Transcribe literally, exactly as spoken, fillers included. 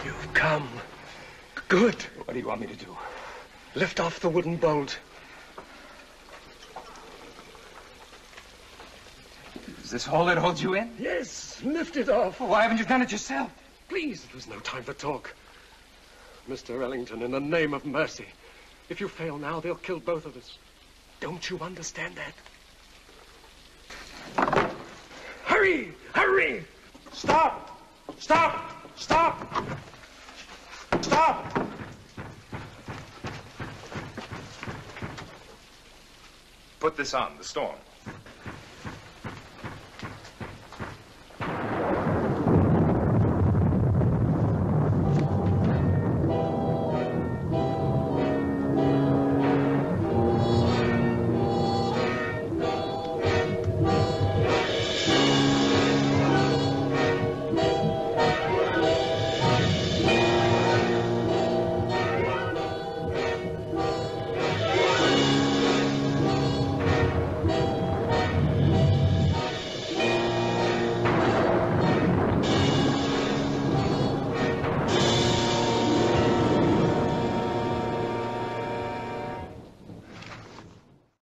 You've come. Good. What do you want me to do? Lift off the wooden bolt. Is this all that holds you in? Yes, lift it off. Well, why haven't you done it yourself? Please, there's no time for talk. Mister Ellington, in the name of mercy, if you fail now, they'll kill both of us. Don't you understand that? Hurry! Hurry! Stop! Stop! Stop! Stop! Put this on, the storm.